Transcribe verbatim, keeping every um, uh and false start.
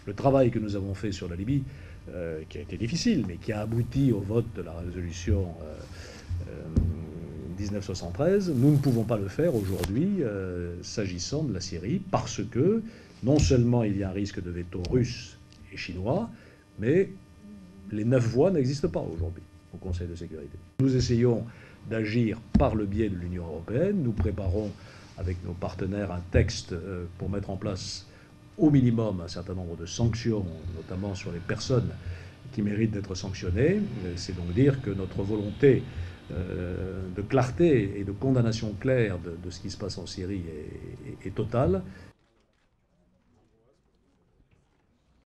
le travail que nous avons fait sur la Libye, euh, qui a été difficile, mais qui a abouti au vote de la résolution euh, euh, dix-neuf soixante-treize, nous ne pouvons pas le faire aujourd'hui euh, s'agissant de la Syrie, parce que non seulement il y a un risque de veto russe et chinois, mais les neuf voix n'existent pas aujourd'hui au Conseil de sécurité. Nous essayons d'agir par le biais de l'Union européenne. Nous préparons avec nos partenaires un texte pour mettre en place au minimum un certain nombre de sanctions, notamment sur les personnes qui méritent d'être sanctionnées. C'est donc dire que notre volonté de clarté et de condamnation claire de, de ce qui se passe en Syrie est, est, est totale.